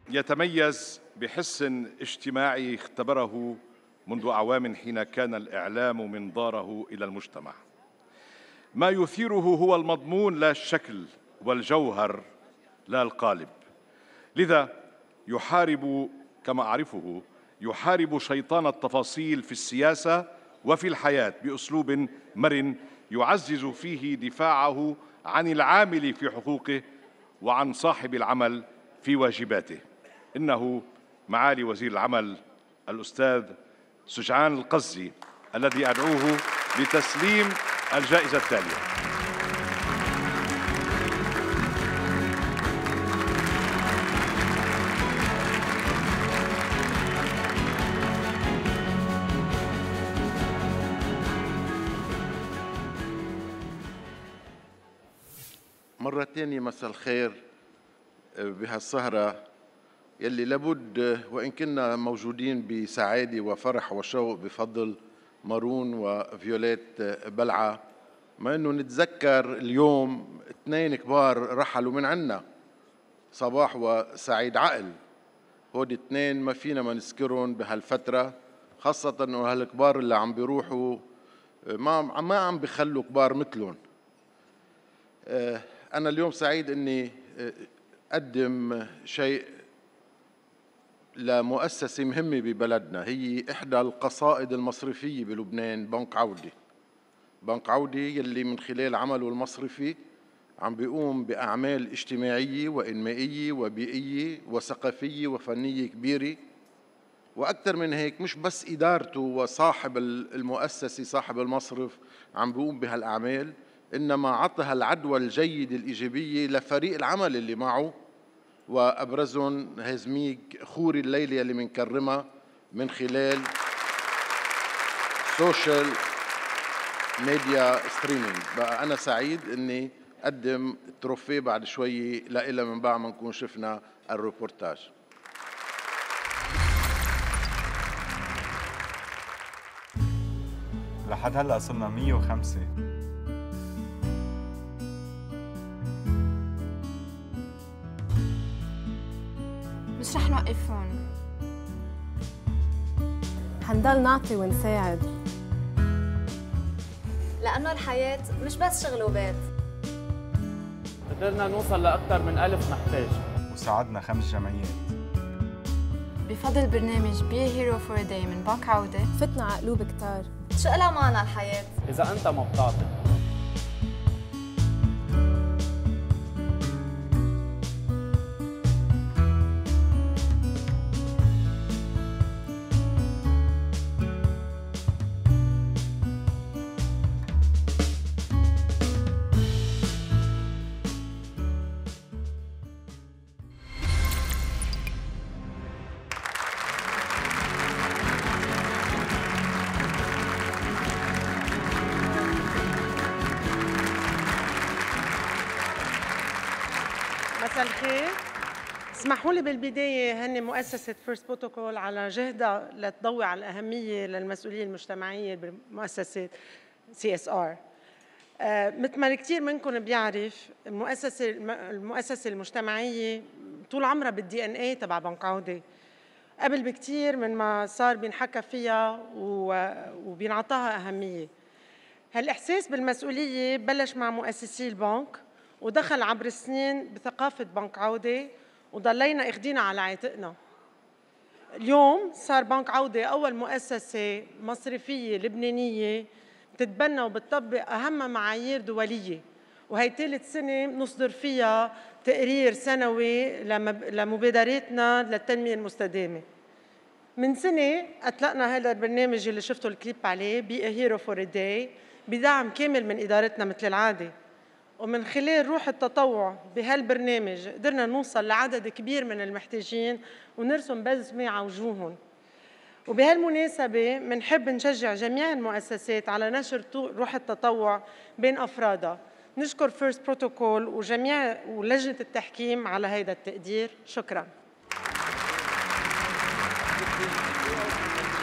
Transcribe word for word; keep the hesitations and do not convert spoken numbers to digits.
يتميز بحس اجتماعي اختبره منذ أعوام حين كان الإعلام منظاره إلى المجتمع. ما يثيره هو المضمون لا الشكل، والجوهر لا القالب. لذا يحارب، كما أعرفه، يحارب شيطان التفاصيل في السياسة وفي الحياة بأسلوب مرن يعزز فيه دفاعه عن العامل في حقوقه وعن صاحب العمل في واجباته. إنه معالي وزير العمل الأستاذ سجعان القزي الذي أدعوه لتسليم الجائزة التالية. مرة تانية مساء الخير بهالسهرة يلي لابد وإن كنا موجودين بسعادة وفرح وشوق بفضل مارون وفيوليت بلعة، ما إنه نتذكر اليوم اثنين كبار رحلوا من عنا، صباح وسعيد عقل. هودي اثنين ما فينا ما نذكرهم بهالفترة، خاصة إنه هالكبار اللي عم بيروحوا ما ما عم بيخلوا كبار مثلهم. أنا اليوم سعيد إني أقدم شيء لمؤسسة مهمة ببلدنا، هي إحدى القصائد المصرفية بلبنان، بنك عودة. بنك عودة يلي من خلال عمله المصرفي عم بيقوم بأعمال اجتماعية وإنمائية وبيئية وثقافية وفنية كبيرة، وأكثر من هيك مش بس إدارته وصاحب المؤسسة صاحب المصرف عم بيقوم بهالأعمال، إنما عطها العدوى الجيدة الإيجابية لفريق العمل اللي معه، وأبرزهم هزميق خوري الليلة اللي منكرمها من خلال سوشيال ميديا ستريمينج. بقى أنا سعيد إني أقدم التروفيه بعد شوي لإلها من بعد ما نكون شفنا الروبورتاج. لحد هلا صرنا مية وخمسة. مش رح نوقف هون، حنضل نعطي ونساعد، لأنه الحياة مش بس شغل وبيت. قدرنا نوصل لأكثر من ألف محتاج وساعدنا خمس جمعيات. بفضل برنامج Be a Hero for a Day من بنك عودة فتنا على قلوب كتار. شو إلها معنى الحياة إذا أنت ما بتعطي. مساء الخير. اسمحوا لي بالبداية هني مؤسسة فيرست بروتوكول على جهدها لتضوي على الأهمية للمسؤولية المجتمعية بمؤسسة سي اس ار. آه مثل ما كثير منكم بيعرف، المؤسسة المؤسسة المجتمعية طول عمرها بالدي ان اي تبع بنك عودة، قبل بكثير من ما صار بينحكى فيها وبينعطاها أهمية. هالإحساس بالمسؤولية بلش مع مؤسسي البنك ودخل عبر السنين بثقافة بنك عودة، وضلينا اخدينا على عاتقنا. اليوم صار بنك عودة أول مؤسسة مصرفية لبنانية بتتبنى وبتطبق أهم معايير دولية، وهي ثالث سنة نصدر فيها تقرير سنوي لمبادراتنا للتنمية المستدامة. من سنة أطلقنا هذا البرنامج اللي شفتوا الكليب عليه Be a Hero for a Day بدعم كامل من إدارتنا مثل العادة، ومن خلال روح التطوع بهالبرنامج قدرنا نوصل لعدد كبير من المحتاجين ونرسم بسمة على وجوههم. وبهالمناسبة منحب نشجع جميع المؤسسات على نشر روح التطوع بين أفرادها. نشكر فيرست بروتوكول وجميع ولجنة التحكيم على هذا التقدير. شكراً.